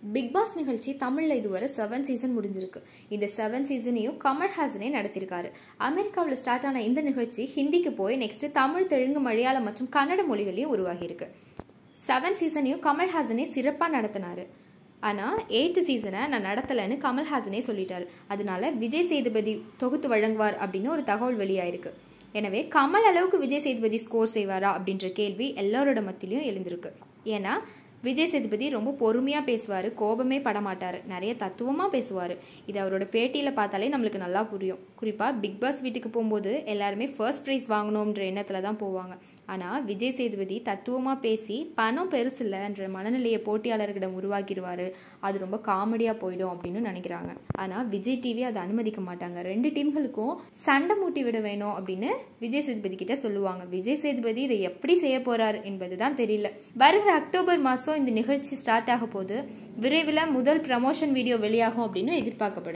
Big pass நிகழ்ச்சி தமிழ்ல இதுவரை 7 சீசன் முடிஞ்சிருக்கு. இந்த 7 சீசனையும் கமல்ஹாசனே நடத்திருக்காரு. அமெரிக்காவில் ஸ்டார்ட் ஆன இந்த நிகழ்ச்சி ஹிந்திக்கு போய் நெக்ஸ்ட் தமிழ், தெலுங்கு, மலையாளம் மற்றும் கன்னட மொழிகளையும் உருவாகி இருக்கு. 7 சீசனையும் கமல்ஹாசனே சிறப்பா நடத்தினாரு. ஆனா 8th சீசனை நான் நடத்தலைன்னு கமல்ஹாசனே சொல்லிட்டாரு. அதனால விஜய் சேதுபதி தொகுத்து வழங்குவார் அப்படின்னு ஒரு தகவல் வெளியாயிருக்கு. எனவே கமல் அளவுக்கு விஜய் சேதுபதி ஸ்கோர் செய்வாரா அப்படின்ற கேள்வி எல்லாரோட மத்தியிலையும் எழுந்திருக்கு. ஏன்னா விஜய் சேதுபதி ரொம்ப பொறுமையாக பேசுவார், கோபமே படமாட்டார், நிறைய தத்துவமாக பேசுவார். இது அவரோட பேட்டியில் பார்த்தாலே நம்மளுக்கு நல்லா புரியும். குறிப்பாக பிக் பாஸ் வீட்டுக்கு போகும்போது எல்லாருமே ஃபர்ஸ்ட் ப்ரைஸ் வாங்கணுன்ற எண்ணத்தில் தான் போவாங்க. ஆனால் விஜய் சேதுபதி தத்துவமாக பேசி பணம் பெருசு இல்லைன்ற மனநிலையை போட்டியாளர்களிடம் உருவாக்கிடுவார். அது ரொம்ப காமெடியாக போயிடும் அப்படின்னு நினைக்கிறாங்க. ஆனால் விஜய் டிவி அதை அனுமதிக்க மாட்டாங்க. 2 டீம்களுக்கும் சண்டை மூட்டி விட வேணும் அப்படின்னு விஜய் சேதுபதி கிட்ட சொல்லுவாங்க. விஜய் சேதுபதி இதை எப்படி செய்ய போறார் என்பது தான் தெரியல. வருகிற அக்டோபர் மாதம் இந்த நிகழ்ச்சி ஸ்டார்ட் ஆக போது விரைவில் முதல் ப்ரமோஷன் வீடியோ வெளியாகும் அப்படின்னு எதிர்பார்க்கப்படுது.